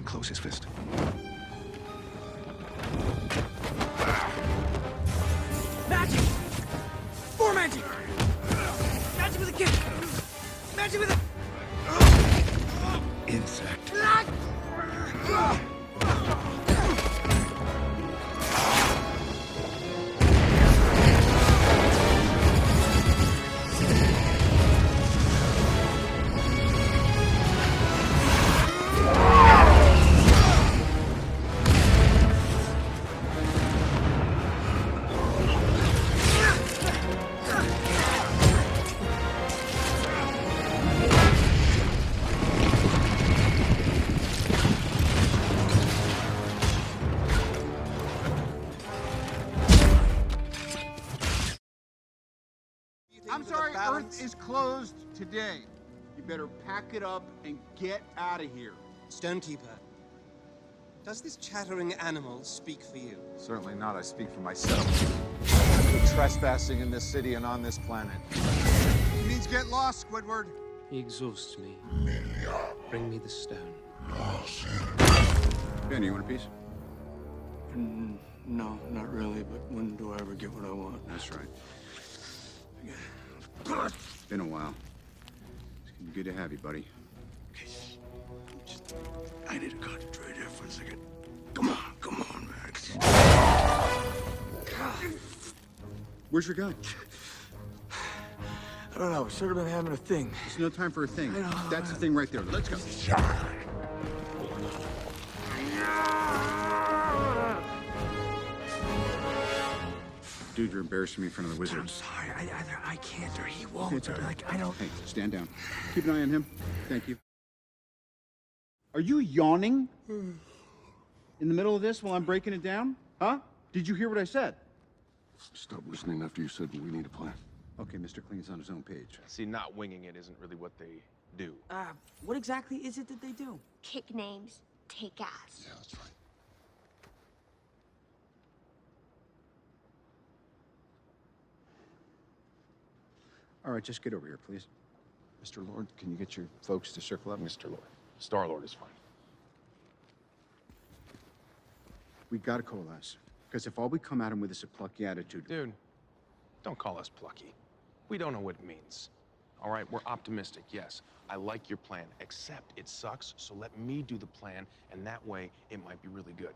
close his fist. Magic! More magic! Magic with a kick! Magic with a... Insect. I'm sorry, Earth is closed today. You better pack it up and get out of here. Stonekeeper, does this chattering animal speak for you? Certainly not. I speak for myself. Trespassing in this city and on this planet. He means get lost, Squidward. He exhausts me. Bring me the stone. Ben, you want a piece? No, not really, but when do I ever get what I want? That's right. Been a while. It's good to have you, buddy. I need to concentrate here for a second. Come on, Max. Where's your gun? I don't know, we've sort of been having a thing. There's no time for a thing. I know. That's the thing right there. Let's go. Dude, you're embarrassing me in front of the I'm wizards. sorry, either I can't or he won't. It's all right. Like, I don't... Hey, stand down. Keep an eye on him. Thank you. Are you yawning in the middle of this while I'm breaking it down? Huh? Did you hear what I said? Stop listening after you said we need a plan. Okay, Mr. Clean's on his own page. See, not winging it isn't really what they do. What exactly is it that they do? Kick names, take ass. Yeah, that's right. All right, just get over here, please. Mr. Lord, can you get your folks to circle up? Mr. Lord. Star-Lord is fine. We gotta coalesce. Because if all we come at him with is a plucky attitude... Dude, don't call us plucky. We don't know what it means. All right, we're optimistic, yes. I like your plan, except it sucks, so let me do the plan, and that way, it might be really good.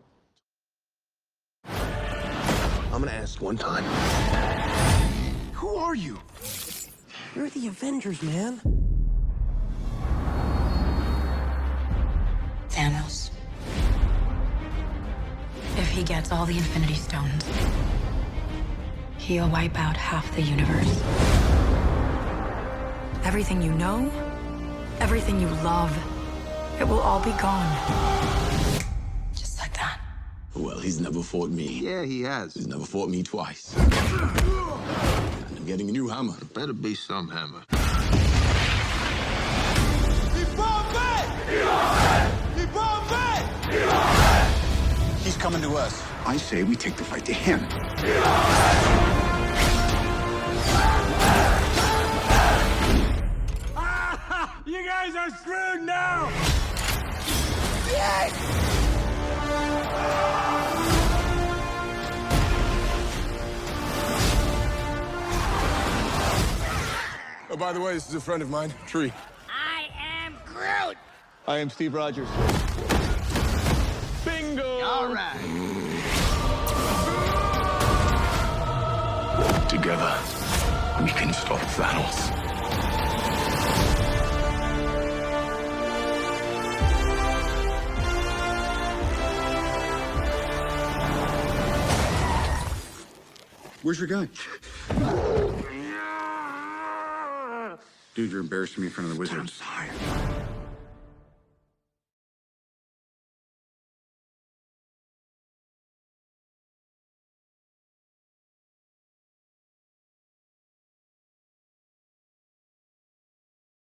I'm gonna ask one time. Who are you? You're the Avengers, man. Thanos. If he gets all the Infinity Stones, he'll wipe out half the universe. Everything you know, everything you love, it will all be gone. Just like that. Well, he's never fought me. Yeah, he has. He's never fought me twice. And I'm getting a new hammer. It better be some hammer. He's coming to us. I say we take the fight to him. You guys are screwed now! Oh, by the way, this is a friend of mine, Tree. I am Groot! I am Steve Rogers. Bingo! All right. Together, we can stop Thanos. Where's your gun? Dude, you're embarrassing me in front of the wizards. I'm sorry.